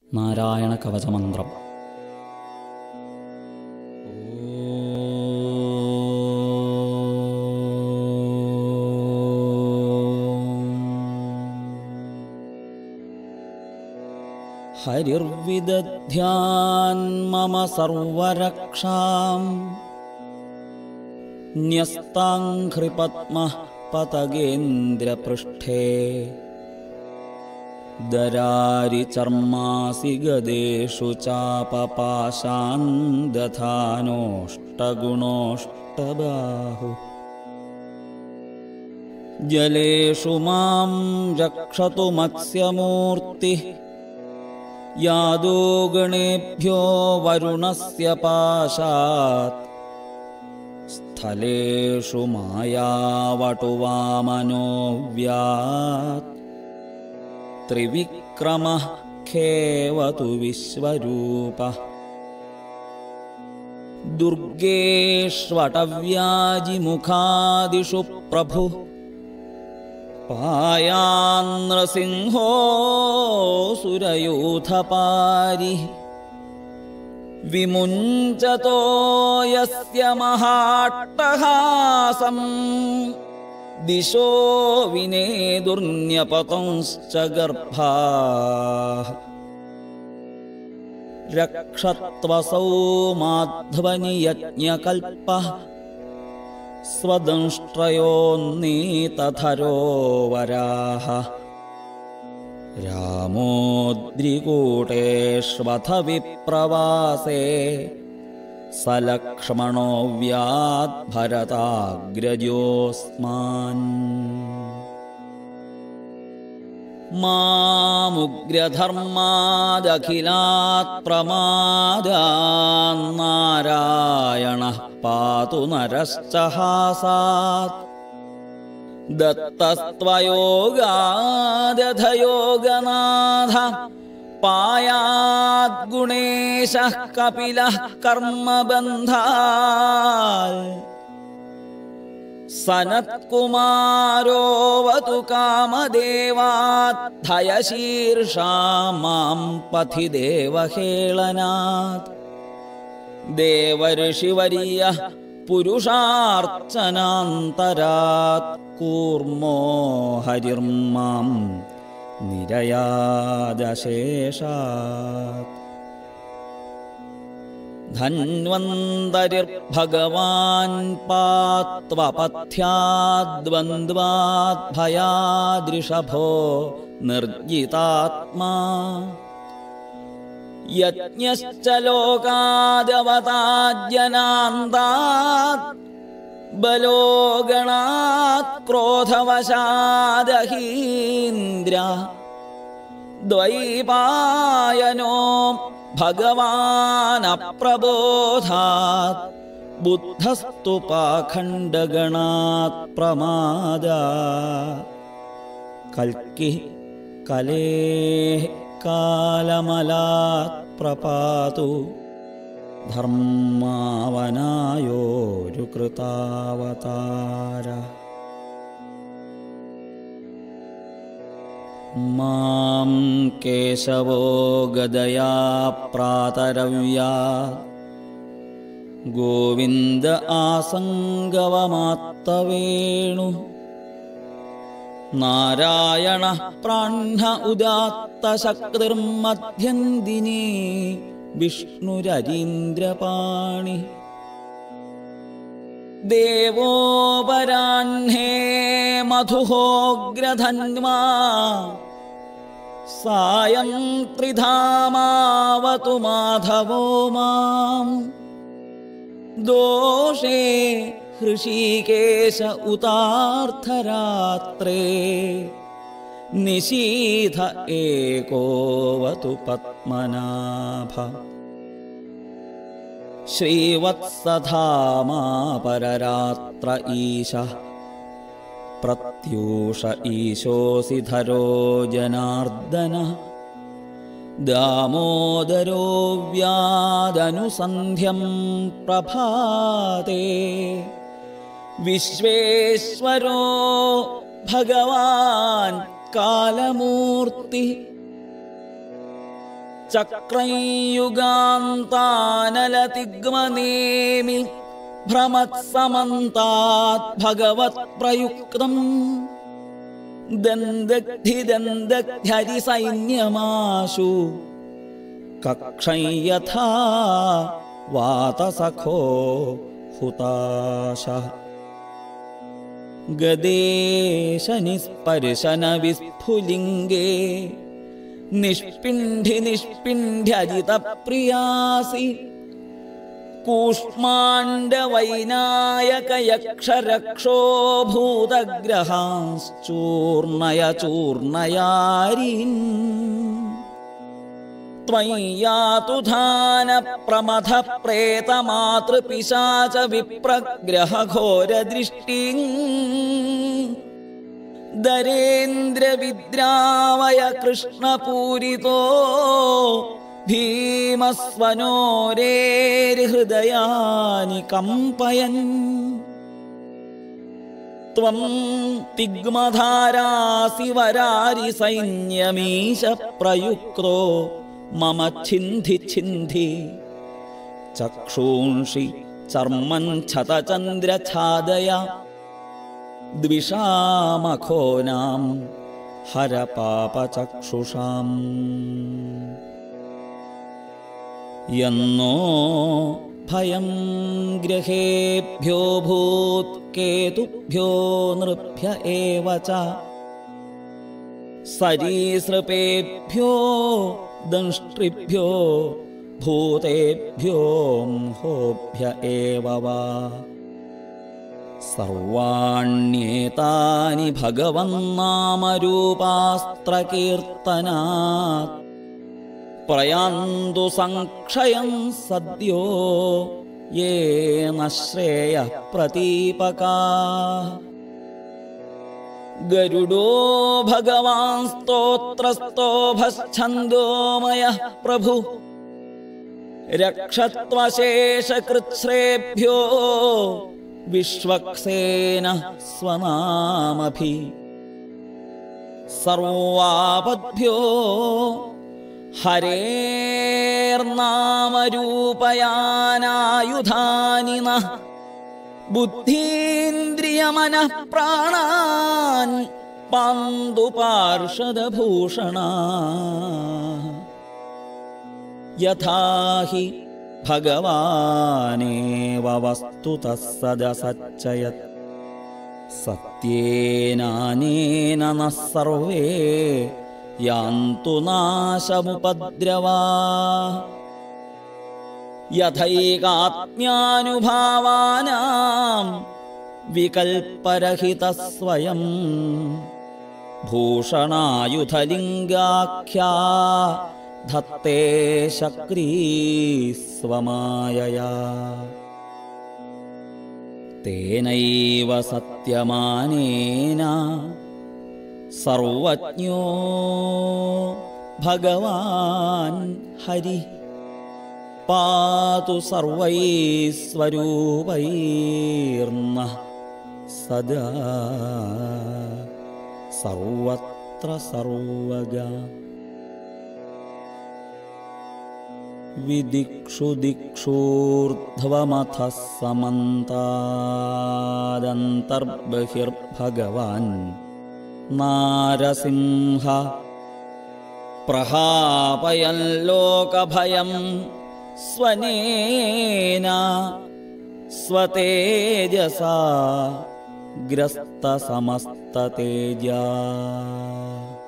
നാരായണ കവചമന്ത്രം. ഹരിർവിദധ്യാൻ മമ സർവരക്ഷാം ന്യസ്താംഘ്രിപദ്മഃ പതഗേന്ദ്രപൃഷ്ഠേ ദരാരി ചർമാസി ഗദേഷു ചാപപാശാൻ ദധാനോഷ്ടഗുണോഷ്ടബാഹു ജലേഷു മാം രക്ഷതു മത്സ്യമൂർത്തി യാദോ ഗണേഭ്യോ വരുണസ്യ പാശാത് സ്ഥലേഷു മായാവടുവാമനോ വ്യാത് ത്രിവിക്രമഃ ഖേവതു വിശ്വരൂപഃ ദുർഗേഷ്വടവ്യാജിമുഖാദിഷു പ്രഭു പായാന്നൃസിംഹോ സുരയൂഥപാരി വിമുഞ്ചതോ യസ്യ മഹാട്ടഹാസം ദിശോ വിനേദുർന്യപതംശ്ച ഗർഭാഃ രക്ഷത്വസൗ മാധ്വനിയജ്ഞകൽപഃ സ്വദംഷ്ട്രയോന്നീതധരോ വരാഹ രാമോദ്രികൂട്ടേഷ്വഥ വിപ്രവാസേ സലക്ഷ്മണോ വ്യാദ്ഭരതാഗ്രജോസ്മാൻ മാമുഗ്രധർമാദഖിലാത് പ്രമാദാൻ നാരായണഃ പാതു നരശ്ചഹാസാത് ദത്തസ്ത്വയോഗാദധയോഗനാഥ പായാത് ഗുണേശഃ കപിലഃ കർമ്മബന്ധാൽ സനത്കുമാരോവതു കാമദേവാദ്ധയശീർഷാ മാം പഥി ദേവഹേളനാത് ദേവർഷിവര്യഃ പുരുഷാർച്ചനാന്തരാത് കൂർമോ ഹരിർമാം നിരയാദശേഷാത് ധന്വന്തരിർഭഗവാൻ പാത്വപഥ്യാദ്വന്ദ്വാത് ഭയാദൃഷഭോ നിർജിതാത്മാ യജ്ഞശ്ച ലോകാദവതാജ്ജനാന്താത് ബലോ ഗണാത് ക്രോധവശാദഹീന്ദ്ര ദ്വൈപായനോ ഭഗവാനപ്രബോധാത് ബുദ്ധസ്തു പാഖണ്ഡഗണാത് പ്രമാദാത് കൽക്കി കലേഃ കാലമലാത് പ്രപാതു ധർമാവനായോരു കൃതാവതാര മാം കേശവോ ഗദയാ പ്രാതരവ്യാത് ഗോവിന്ദ ആസംഗവമാത്തവേണു നാരായണഃ പ്രാഹ്ന ഉദാത്തശക്തിർമധ്യന്ദിനീ വിഷ്ണുരരീന്ദ്രപാണി ദേവോപരാഹ്നേ മധുഹോഗ്രധന്വാ സായം ത്രിധാമാവതു മാധവോ മാം ദോഷേ ഹൃഷീകേശ ഉതാർദ്ധരാത്രേ നിശീഥ ഏകോവതു പത്മനാഭ ശ്രീവത്സധാമാ പരരാത്ര ഈശഃ പ്രത്യൂഷ ഈശോസി ധരോ ജനാർദ്ദന ദാമോദരോ വ്യാദനുസന്ധ്യം പ്രഭാതേ വിശ്വേശ്വരോ ഭഗവാൻ കാലമൂർത്തി ചക്രയുഗാന്താനലതിഗ്മനേമി ഭ്രമത്സമന്താത് ഭഗവത് പ്രയുക്തം ദന്തഗ്ധിദന്തഗ്ധ്യരിസൈന്യമാശു കക്ഷൈ യഥാ വാതസഖോ ഹുതാശഃ ഗദേശനിസ്പർശന വിസ്ഫുലിംഗേ നിഷ്പിണ്ഡി നിഷ്പിണ്ഡ്യജിതപ്രിയാസി കൂഷ്മാണ്ഡവൈനായകയക്ഷരക്ഷോ ഭൂതഗ്രഹാംശ്ചൂർണയ ചൂർണയാരീൻ ത്വയ്യാതുധാന പ്രമഥ പ്രേതമാതൃപിശാച വിപ്രഗ്രഹഘോരദൃഷ്ടിം ദരേന്ദ്രവിദ്രാവയ കൃഷ്ണപൂരിതോ ഭീമസ്വനോരേർഹൃദയാനി കമ്പയൻ ത്വം തിഗ്മധാരാസി വരാരി സൈന്യമീശ പ്രയുക്തോ മമ ഛിന്ധി ഛിന്ധി ചക്ഷൂംഷി ചർമ്മൻ ഛതചന്ദ്രഛാദയ ദ്വിഷാമഖോനാം ഹരപാപചക്ഷുഷാം യന്നോ ഭയം ഗ്രഹേഭ്യോ ഭൂത്കേതുഭ്യോ നൃഭ്യ ഏവ ച സരീസൃപേഭ്യോ ദംഷ്ട്രിഭ്യോ ഭൂതേഭ്യോ ഹോഭ്യ ഏവ വാ സർവാണ്യേതാനി ഭഗവന്നാമരൂപാസ്ത്രകീർത്തനാത് പ്രയാന്തു സംക്ഷയം സദ്യോ യേന ശ്രേയഃ പ്രതീപകാഃ ഗരുഡോ ഭഗവാൻ സ്തോത്രസ്തോഭശ്ഛന്ദോമയഃ പ്രഭു രക്ഷത്വശേഷകൃച്ഛ്രേഭ്യോ വിശ്വക്സേന സ്വനാമഭി സർവാപദ്ഭ്യോ ഹരേർനാമരൂപയാനായുധാനി നഃ ബുദ്ധീന്ദ്രിയമനഃ പ്രാണാൻ പാന്തു പാർഷദഭൂഷണാഃ യഥാ ഹി ഭഗവാനേവ വസ്തുതഃ സദസച്ചയത് സത്യേനാനേന നഃ സർവേ യാന്തു നാശമുപദ്രവാഃ യഥൈകാത്മ്യാനുഭാവാനാം വികൽപരഹിതഃ സ്വയം ഭൂഷണായുധലിംഗാഖ്യാ ധത്തേ ശക്രീ സ്വമായയാ തേനൈവ സത്യമാനേന സർവജ്ഞോ ഭഗവാൻ ഹരി പാതു സർവൈസ്വരൂപൈർനഃ സദാ സർവത്ര സർവഗാ വിദിക്ഷു ദിക്ഷൂർധ്വമഥ സമന്താദന്തർബഹിർഭഗവാൻ നാരസിംഹ പ്രഹാപയൻ ലോകഭയം സ്വനേന സ്വതേജസാ ഗ്രസ്തസമസ്തതേജാ